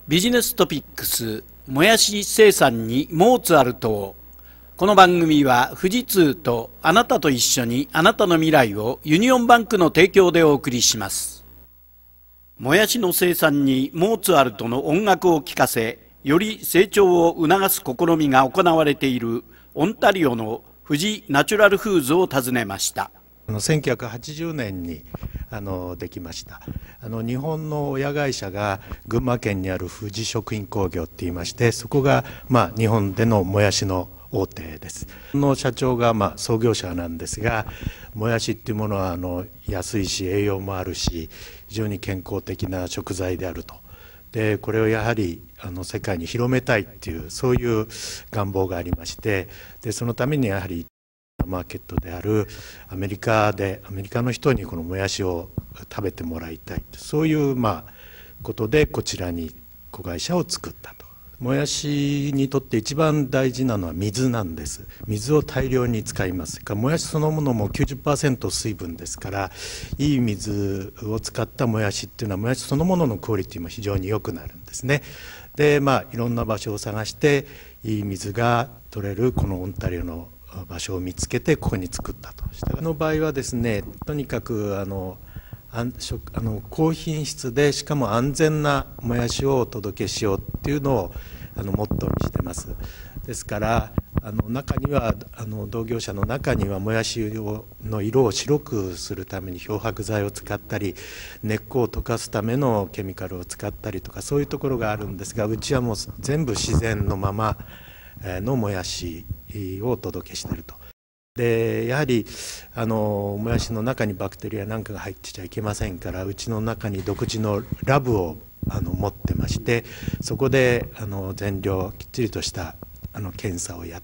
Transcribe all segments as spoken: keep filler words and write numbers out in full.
ビジネストピックスもやし生産にモーツァルトを。この番組は富士通とあなたと一緒にあなたの未来をユニオンバンクの提供でお送りします。もやしの生産にモーツァルトの音楽を聴かせ、より成長を促す試みが行われているオンタリオの富士ナチュラルフーズを訪ねました。 せんきゅうひゃくはちじゅうねんにあのできました。あの日本の親会社が群馬県にある富士食品工業っていいまして、そこが、まあ、日本でのもやしの大手です。その社長が、まあ、創業者なんですが、もやしっていうものはあの安いし栄養もあるし、非常に健康的な食材であると。でこれをやはりあの世界に広めたいっていう、そういう願望がありまして、でそのためにやはりマーケットであるアメリカでアメリカの人にこのもやしを食べてもらいたい、そういうまあことでこちらに子会社を作ったと。もやしにとって一番大事なのは水なんです。水を大量に使います。もやしそのものも きゅうじゅっパーセント 水分ですから、いい水を使ったもやしっていうのはもやしそのもののクオリティも非常に良くなるんですね。でまあいろんな場所を探していい水が取れるこのオンタリオの場所を見つけてここに作ったと。この場合はですね、とにかくあのあの高品質でしかも安全なもやしをお届けしようっていうのをあのモットーにしてます。ですからあの中にはあの同業者の中にはもやしをの色を白くするために漂白剤を使ったり、根っこを溶かすためのケミカルを使ったりとか、そういうところがあるんですが、うちはもう全部自然のままのもやしをお届けしていると。でやはりあのもやしの中にバクテリアなんかが入ってちゃいけませんから、うちの中に独自のラブをあの持ってまして、そこであの全量きっちりとしたあの検査をやって、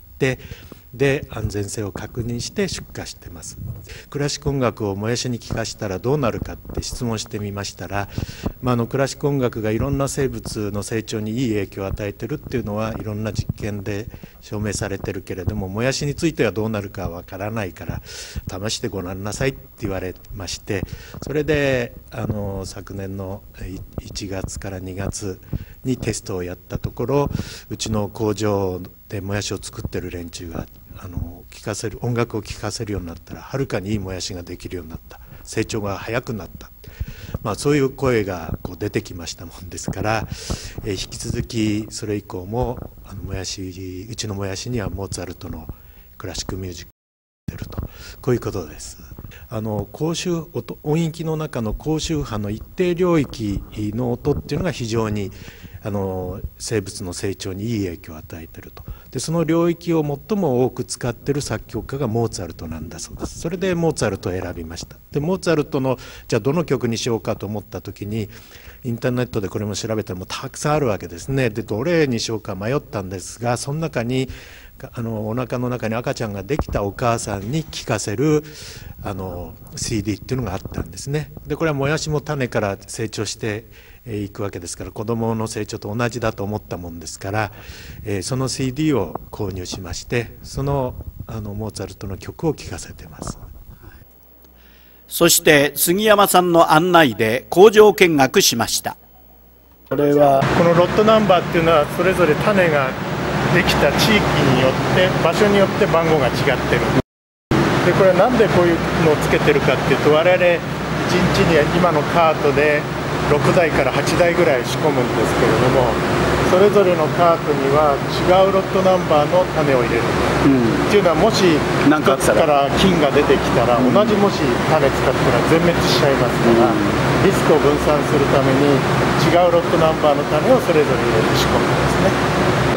で安全性を確認して出荷してます。クラシック音楽をもやしに聴かせたらどうなるかって質問してみましたら、まあ、あのクラシック音楽がいろんな生物の成長にいい影響を与えてるっていうのはいろんな実験で証明されてるけれども、もやしについてはどうなるかわからないから試してごらんなさいって言われまして、それであの昨年のいちがつからにがつにテストをやったところ、うちの工場でもやしを作ってる連中があの聴かせる音楽を聴かせるようになったらはるかにいいもやしができるようになった、成長が早くなった、まあ、そういう声がこう出てきましたもんですから、えー、引き続きそれ以降もあのもやしうちのもやしにはモーツァルトのクラシックミュージックが出ると、こういうことです。あの高周音音域の中の高周波の一定領域の音っていうのが非常にあの生物の成長にいい影響を与えていると。でその領域を最も多く使っている作曲家がモーツァルトなんだそうです。それでモーツァルトを選びました。でモーツァルトのじゃあどの曲にしようかと思った時に、インターネットでこれも調べたらもうたくさんあるわけですね。でどれにしようか迷ったんですが、その中にあのお腹の中に赤ちゃんができたお母さんに聴かせるあの シーディー っていうのがあったんですね。でこれはもやしも種から成長していくわけですから、子どもの成長と同じだと思ったもんですから、えー、その シーディー を購入しまして、そのあのモーツァルトの曲を聴かせてます。 そして杉山さんの案内で工場見学しました。 これはこのロットナンバーっていうのはそれぞれ種ができた地域によって場所によって番号が違ってる。でこれはなんでこういうのをつけてるかっていうと、我々いちにちに今のカートでろくだいからはちだいぐらい仕込むんですけれども、それぞれのカートには違うロットナンバーの種を入れる、うん、っていうのはもし一つから菌が出てきたら、うん、同じもし種使ったら全滅しちゃいますから、うん、リスクを分散するために違うロットナンバーの種をそれぞれ入れて仕込むんですね。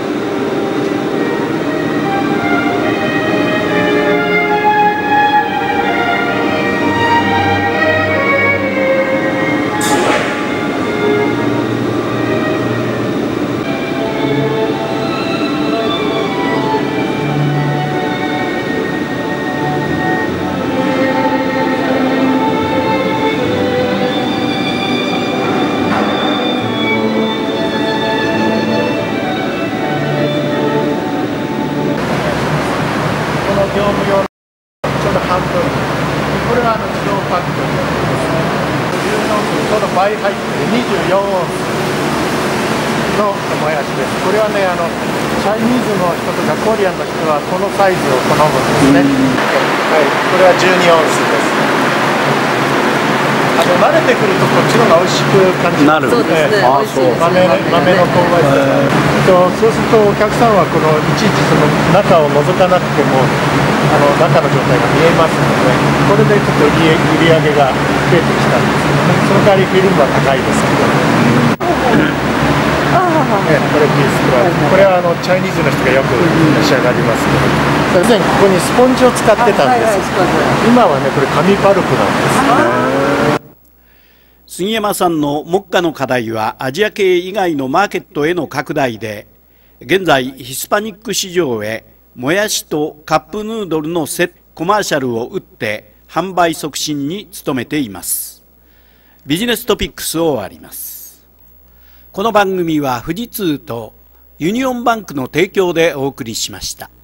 業務用のちょうど半分、これはあの自動パックになります。じゅうよんぶんちょうど倍入ってにじゅうよんオンス。 のもやしです。これはね、あのチャイニーズの人とかコリアンの人はこのサイズを好むんですね。はい、これはじゅうにオンスです。あの慣れてくるとこっちの方が美味しく感じます。 そうですね。 ああ、そう。豆豆の香ばしさが。とそうするとお客さんはこのいちいちその中を覗かなくてもあの中の状態が見えますので、これでちょっと売り売り上げが増えてきたんですけどね。その代わりフィルムは高いですけど。ね、これピースクラブ。これはあのチャイニーズの人がよく召し上がりますけど、以前ここにスポンジを使ってたんです。今はねこれ紙パルプなんです。 杉山さんの目下の課題はアジア系以外のマーケットへの拡大で、現在ヒスパニック市場へもやしとカップヌードルのセットコマーシャルを打って販売促進に努めています。ビジネストピックスを終わります。この番組は富士通とユニオンバンクの提供でお送りしました。